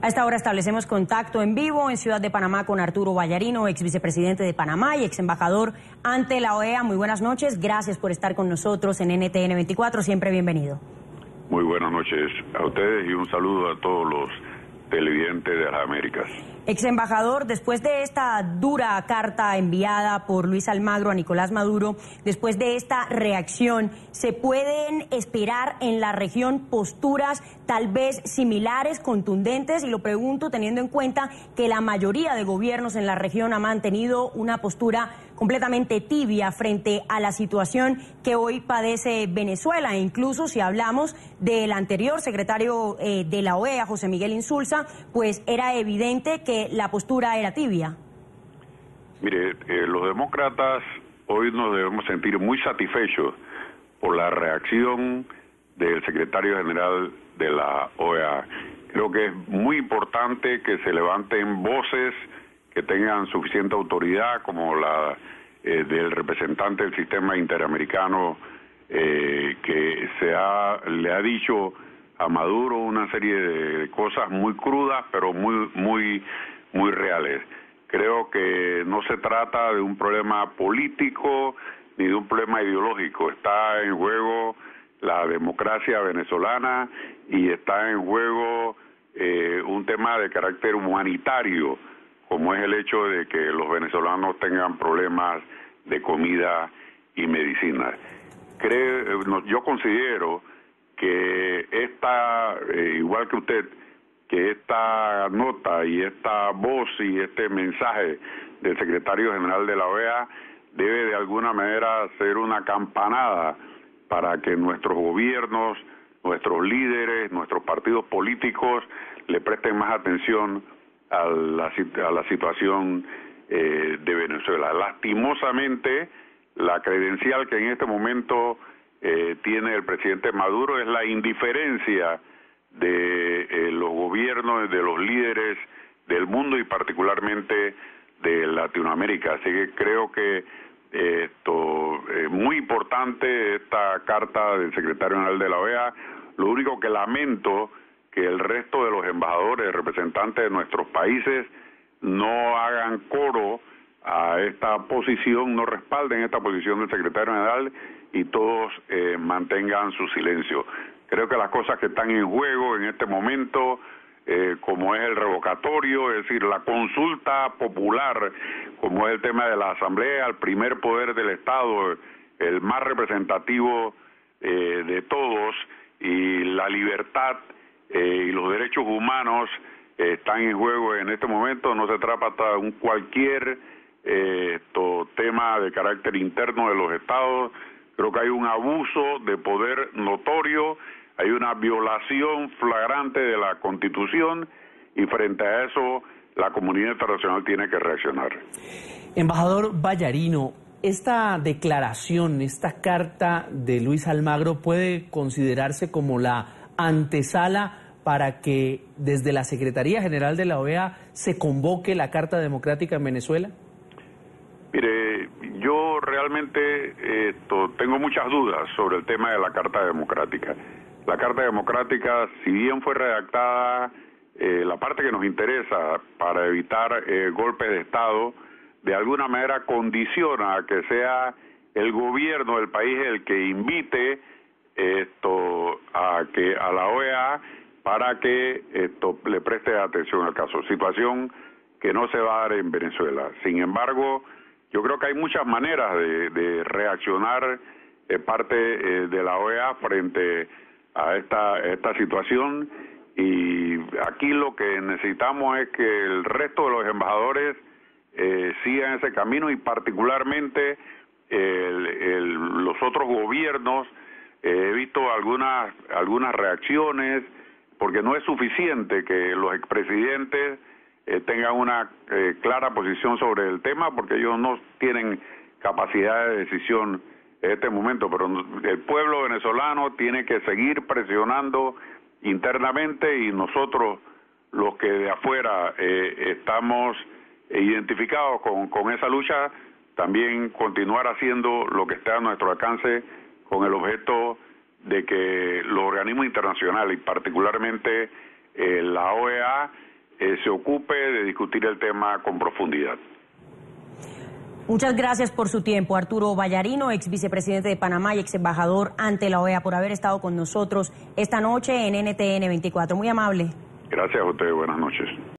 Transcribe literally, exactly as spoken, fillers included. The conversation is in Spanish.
A esta hora establecemos contacto en vivo en Ciudad de Panamá con Arturo Vallarino, ex vicepresidente de Panamá y ex embajador ante la O E A. Muy buenas noches, gracias por estar con nosotros en N T N veinticuatro, siempre bienvenido. Muy buenas noches a ustedes y un saludo a todos los televidentes de las Américas. Ex embajador, después de esta dura carta enviada por Luis Almagro a Nicolás Maduro, después de esta reacción, ¿se pueden esperar en la región posturas tal vez similares, contundentes? Y lo pregunto teniendo en cuenta que la mayoría de gobiernos en la región ha mantenido una postura completamente tibia frente a la situación que hoy padece Venezuela. E incluso si hablamos del anterior secretario eh, de la O E A, José Miguel Insulza, pues era evidente que la postura era tibia. Mire, eh, los demócratas hoy nos debemos sentir muy satisfechos por la reacción del secretario general de la O E A. Creo que es muy importante que se levanten voces que tengan suficiente autoridad, como la eh, del representante del sistema interamericano, eh, que se ha, le ha dicho a Maduro una serie de cosas muy crudas, pero muy, muy, muy reales. Creo que no se trata de un problema político ni de un problema ideológico. Está en juego la democracia venezolana y está en juego eh, un tema de carácter humanitario, como es el hecho de que los venezolanos tengan problemas de comida y medicina. Creo, yo considero que esta, eh, igual que usted, que esta nota y esta voz y este mensaje del secretario general de la O E A debe de alguna manera ser una campanada para que nuestros gobiernos, nuestros líderes, nuestros partidos políticos le presten más atención a la, a la situación eh, de Venezuela. Lastimosamente, la credencial que en este momento eh, tiene el presidente Maduro es la indiferencia de eh, los gobiernos, de los líderes del mundo y particularmente de Latinoamérica. Así que creo que eh, esto es muy importante esta carta del secretario general de la O E A. Lo único que lamento que el resto de los embajadores, representantes de nuestros países, no hagan coro a esta posición, no respalden esta posición del secretario general y todos eh, mantengan su silencio. Creo que las cosas que están en juego en este momento, eh, como es el revocatorio, es decir, la consulta popular, como es el tema de la Asamblea, el primer poder del Estado, el más representativo eh, de todos, y la libertad Eh, y los derechos humanos eh, están en juego en este momento. No se trata de un cualquier eh, esto, tema de carácter interno de los estados. Creo que hay un abuso de poder notorio, hay una violación flagrante de la Constitución y frente a eso la comunidad internacional tiene que reaccionar. Embajador Vallarino, esta declaración, esta carta de Luis Almagro puede considerarse como la antesala para que desde la Secretaría General de la O E A se convoque la Carta Democrática en Venezuela? Mire, yo realmente esto, tengo muchas dudas sobre el tema de la Carta Democrática. La Carta Democrática, si bien fue redactada, eh, la parte que nos interesa para evitar eh, golpes de Estado, de alguna manera condiciona a que sea el gobierno del país el que invite esto a que a la O E A para que esto le preste atención al caso, situación que no se va a dar en Venezuela. Sin embargo, yo creo que hay muchas maneras de, de reaccionar de parte eh, de la O E A frente a esta, esta situación, y aquí lo que necesitamos es que el resto de los embajadores eh, sigan ese camino, y particularmente el, el, los otros gobiernos. Eh, he visto algunas, algunas reacciones, porque no es suficiente que los expresidentes eh, tengan una eh, clara posición sobre el tema, porque ellos no tienen capacidad de decisión en este momento, pero el pueblo venezolano tiene que seguir presionando internamente, y nosotros, los que de afuera eh, estamos identificados con, con esa lucha, también continuar haciendo lo que esté a nuestro alcance con el objeto de que los organismos internacionales y particularmente eh, la O E A eh, se ocupe de discutir el tema con profundidad. Muchas gracias por su tiempo, Arturo Vallarino, ex vicepresidente de Panamá y ex embajador ante la O E A, por haber estado con nosotros esta noche en N T N veinticuatro. Muy amable. Gracias a ustedes, buenas noches.